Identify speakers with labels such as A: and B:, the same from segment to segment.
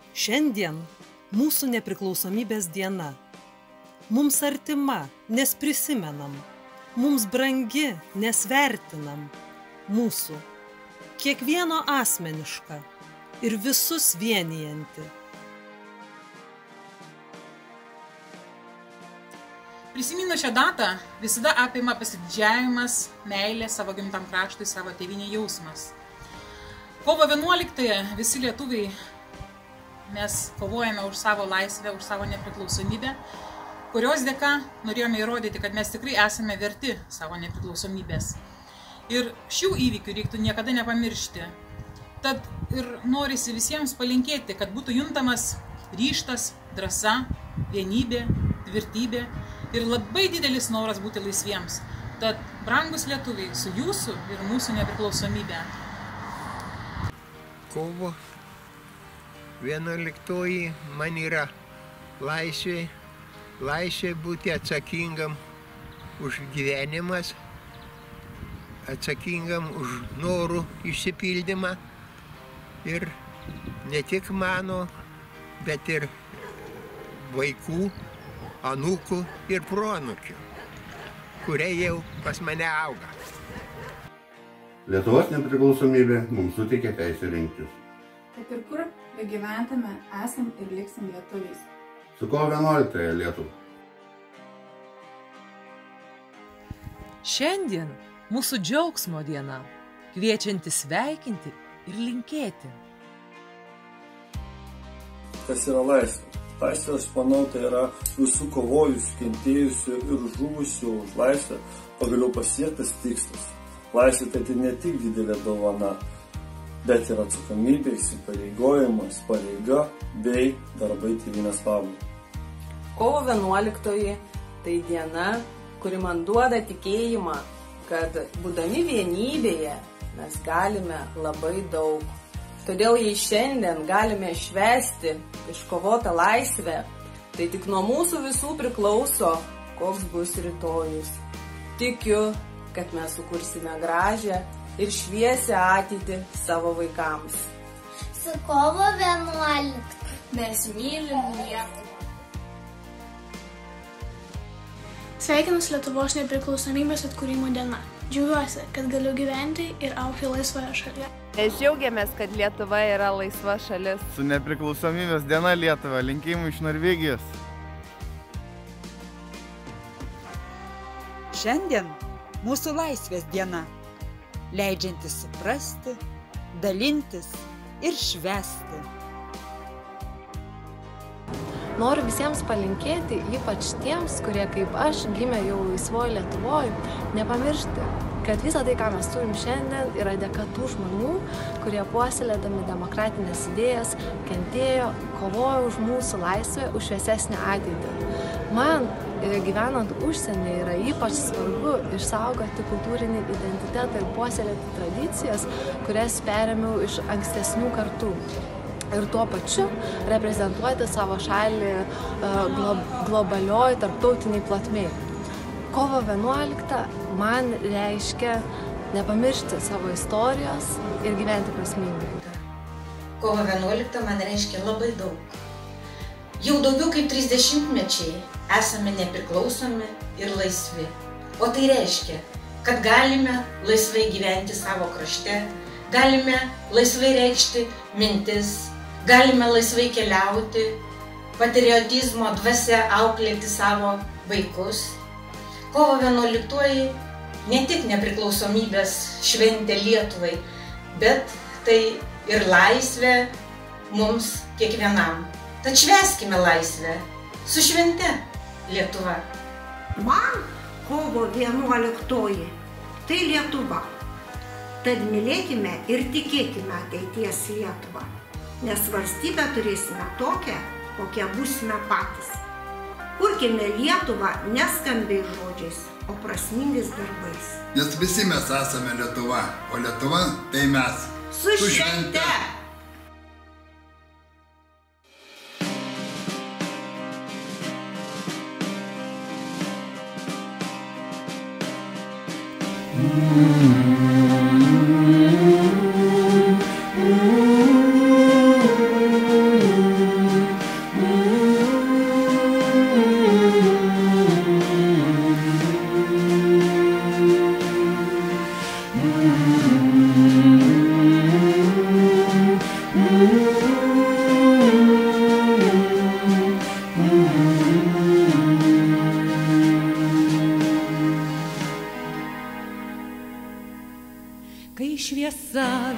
A: Šiandien mūsų nepriklausomybės diena. Mums artima, nes prisimenam. Mums brangi, nes vertinam. Mūsų. Kiekvieno asmeniška ir visus vienijanti.
B: Prisiminus šią datą visada apima pasididžiavimas, meilė savo gimtam kraštui, savo tėvynei jausmas. Kovo 11 visi lietuviai mes kovojame už savo laisvę, už savo nepriklausomybę, kurios dėka norėjome įrodyti, kad mes tikrai esame verti savo nepriklausomybės. Ir šių įvykių reiktų niekada nepamiršti. Tad ir norisi visiems palinkėti, kad būtų juntamas ryžtas, drąsa, vienybė, tvirtybė ir labai didelis noras būti laisviems. Tad, brangus lietuviai, su jūsų ir mūsų nepriklausomybė.
C: Kovo 11 man yra laisvė, laisvė būti atsakingam už gyvenimas, atsakingam už norų išsipildymą ir ne tik mano, bet ir vaikų, anūkų ir proanūkių, kurie jau pas mane auga.
D: Lietuvos nepriklausomybė mums suteikia teisę rinktis.
E: Kad ir kur gyventume, esam ir liksim lietuviais.
D: Su kovo 11 Lietuva.
A: Šiandien mūsų džiaugsmo diena, kviečianti sveikinti ir linkėti.
F: Kas yra laisvė? Laisvė, aš manau, tai yra visų kovojusių, kentėjusių ir žuvusių už laisvę pagaliau pasiektas tikslas. Laisvė tai ne tik didelė dovana, bet ir atsakomybė, įsipareigojimas, pareiga bei darbai tėvynės labui.
G: Kovo 11 tai diena, kuri man duoda tikėjimą, kad būdami vienybėje mes galime labai daug. Todėl jei šiandien galime švęsti iškovotą laisvę, tai tik nuo mūsų visų priklauso, koks bus rytojus. Tikiu, kad mes sukursime gražią ir šviesią ateitį savo vaikams.
H: Su kovo 11 mes mylim Lietuvą.
I: Sveikinus Lietuvos nepriklausomybės atkūrimo diena. Džiaugiuosi, kad galiu gyventi ir augti laisvoje šalyje.
J: Mes džiaugiamės, kad Lietuva yra laisva šalis.
K: Su nepriklausomybės diena Lietuva, linkėjimai iš Norvegijos.
L: Šiandien mūsų laisvės diena, leidžianti suprasti, dalintis ir švęsti.
M: Noriu visiems palinkėti, ypač tiems, kurie kaip aš gimė jau laisvoje Lietuvoje, nepamiršti, kad visa tai, ką mes turim šiandien, yra dėka tų žmonių, kurie puoselėdami demokratinės idėjas, kentėjo, kovojo už mūsų laisvę, už šviesesnę ateitį. Man, gyvenant užsienyje, yra ypač svarbu išsaugoti kultūrinį identitetą ir puoselėti tradicijas, kurias perėmiau iš ankstesnių kartų. Ir tuo pačiu reprezentuoti savo šalį globalioj, tarptautiniai plotmėj. Kovo 11 man reiškia nepamiršti savo istorijos ir gyventi prasmingai.
N: Kovo 11 man reiškia labai daug. Jau daugiau kaip 30 mečiai esame nepriklausomi ir laisvi. O tai reiškia, kad galime laisvai gyventi savo krašte, galime laisvai reikšti mintis, galime laisvai keliauti, patriotizmo dvasia auklėti savo vaikus. Kovo 11 ne tik nepriklausomybės šventė Lietuvai, bet tai ir laisvė mums kiekvienam. Tad švęskime laisvę su švente Lietuva.
O: Man kovo 11 tai Lietuva. Tad mylėkime ir tikėkime ateities Lietuvą. Nes valstybę turėsime tokią, kokią būsime patys. Kurkime Lietuvą ne skambiais žodžiais, o prasmingais darbais.
P: Nes visi mes esame Lietuva, o Lietuva tai mes.
O: Su švente!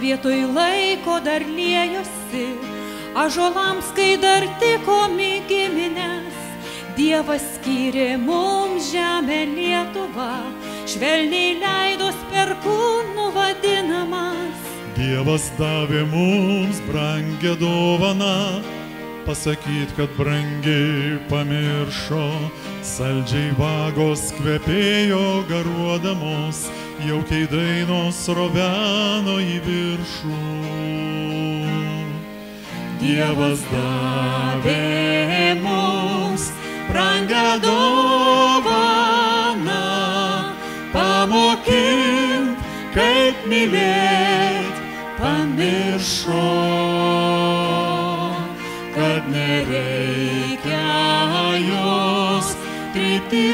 Q: vietoj laiko dar liejosi, ąžuolams, kai dar tikomi giminės. Dievas skyrė mums žemę Lietuvą, švelniai leidos perkūnų vadinamas.
R: Dievas davė mums brangią dovaną, pasakyt, kad brangiai pamiršo. Saldžiai vagos kvepėjo garuodamos, jaukiai dainos roveno į viršų. Dievas davė mums brangią dovaną, pamokint, kaip mylėt, pamiršo, kad nereikia jos trypti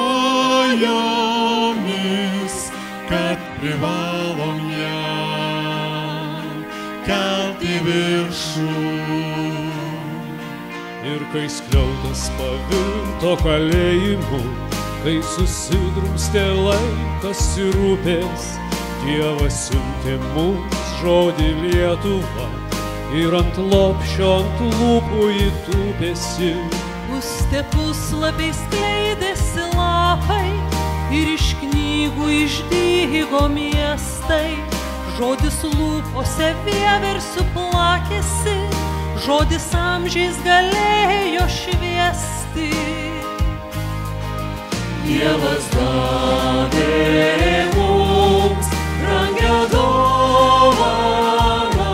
R: kojomis, kad privalom ją kelt į viršų.
S: Ir kai skliautas pavirto kalėjimu, kai susidrumstė laikas ir upės, Dievas siuntė mums žodį Lietuva ir ant lopšio, ant lūpų įtūpėsi.
Q: Pustė puslapiai skleidėsi lapai ir iš knygų išdygo miestai. Žodis lūpose vieversiu plakėsi, žodis amžiais galėjo šviesti.
R: Dievas davė mums brangią dovaną,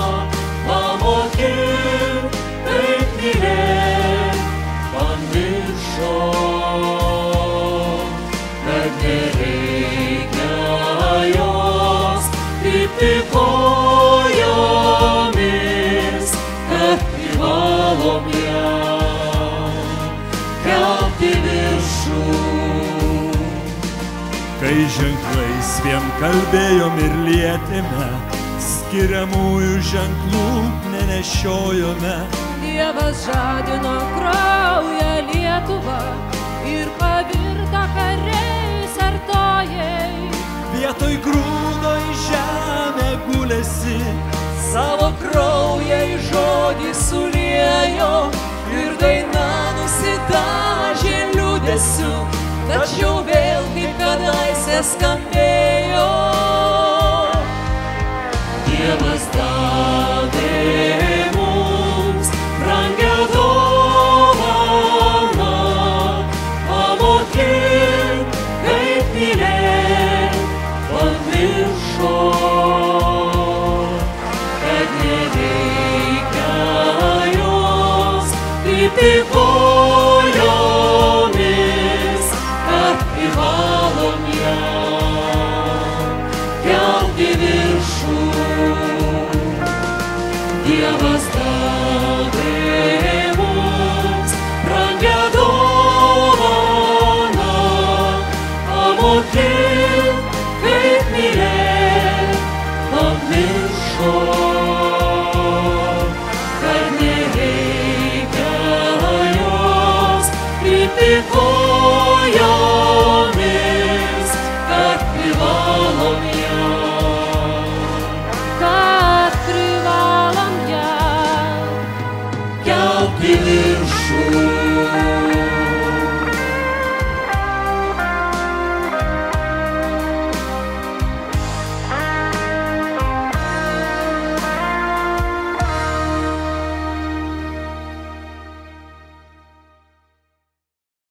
R: pamokint, kaip mylėt, pamiršo, kad nereikia jos trypti kojomis, kad privalom ją kelt į viršų. Kai ženklais vien kalbėjom ir lietėme, skiriamųjų ženklų nenešiojome.
Q: Dievas žadino kraują Lietuvą ir pavirto kariais artojai.
R: Vietoj grūdo į žemę gulėsi,
Q: Savo kraują į žodį suliejo ir daina nusidažė liūdesiu, tačiau vėl kaip kadaise skambėjo.
R: Dievas davė mums brangią dovaną, pamokint, kaip mylėt, pamiršo, kad nereikia jos trypti kojomis, kad privalom ją kelt į viršų. Dievas davė mums brangią dovaną, pamokint, kaip mylėt, pamiršo, kad nereikia jos trypti kojomis.